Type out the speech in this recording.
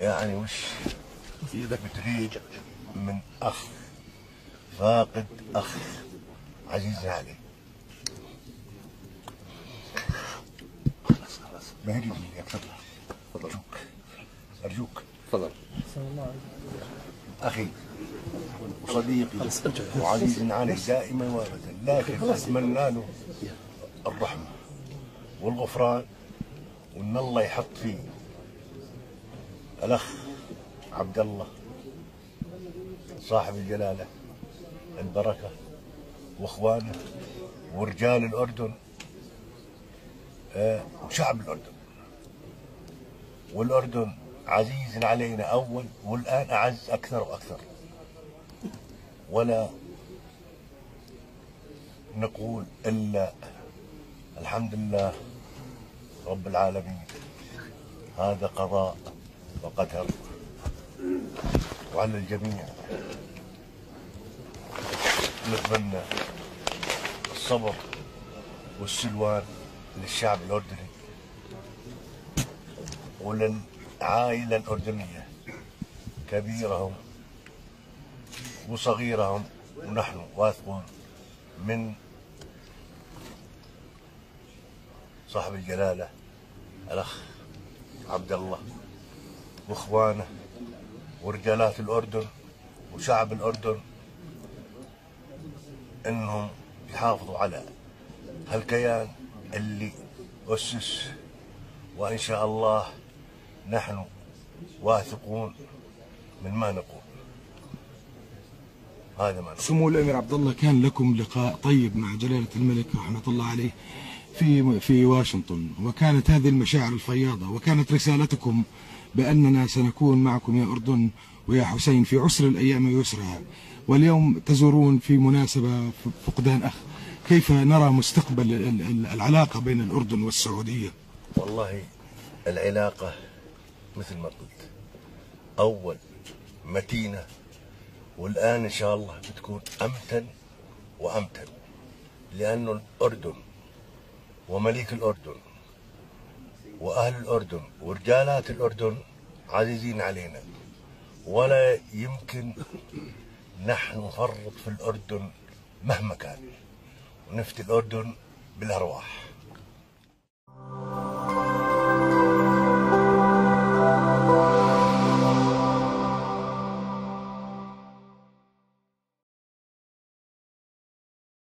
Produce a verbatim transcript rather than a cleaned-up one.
يعني وش بتريد من أخ فاقد أخ عزيز عليه. ما هي يا تفضل أرجوك أرجوك تفضل. أخي وصديقي وعزيز علي دائما وابدا، لكن أتمنى له الرحمة والغفران، وإن الله يحط فيه الأخ عبد الله صاحب الجلالة البركة وإخوانه ورجال الأردن آه وشعب الأردن. والأردن عزيز علينا أول والآن أعز أكثر وأكثر، ولا نقول إلا الحمد لله رب العالمين. هذا قضاء وقدر، وعلى الجميع نتمنى الصبر والسلوان للشعب الأردني وللعائلة الأردنية كبيرهم وصغيرهم، ونحن واثقون من صاحب الجلالة الأخ عبد الله وإخوانه ورجالات الأردن وشعب الأردن إنهم يحافظوا على هالكيان اللي أسس، وإن شاء الله نحن واثقون من ما نقول. هذا ما نقول. سمو الأمير عبد الله، كان لكم لقاء طيب مع جلالة الملك رحمة الله عليه في في واشنطن، وكانت هذه المشاعر الفياضة، وكانت رسالتكم بأننا سنكون معكم يا أردن ويا حسين في عسر الأيام ويسرها، واليوم تزورون في مناسبة فقدان أخ. كيف نرى مستقبل العلاقة بين الأردن والسعودية؟ والله العلاقة مثل ما قلت أول متينة، والآن إن شاء الله بتكون أمتن وأمتن، لأنه الأردن ومليك الأردن وأهل الأردن ورجالات الأردن عزيزين علينا، ولا يمكن نحن نفرط في الأردن مهما كان، ونفتي الأردن بالأرواح.